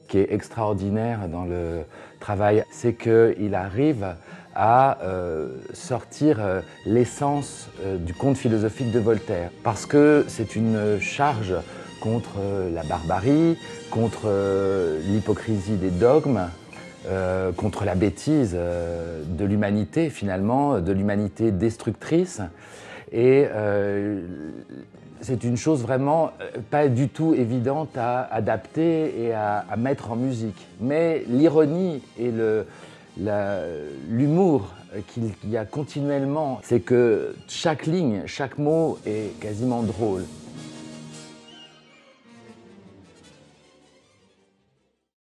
Ce qui est extraordinaire dans le travail, c'est qu'il arrive à sortir l'essence du conte philosophique de Voltaire. Parce que c'est une charge contre la barbarie, contre l'hypocrisie des dogmes, contre la bêtise de l'humanité finalement, de l'humanité destructrice. Et c'est une chose vraiment pas du tout évidente à adapter et à mettre en musique. Mais l'ironie et l'humour qu'il y a continuellement, c'est que chaque ligne, chaque mot est quasiment drôle.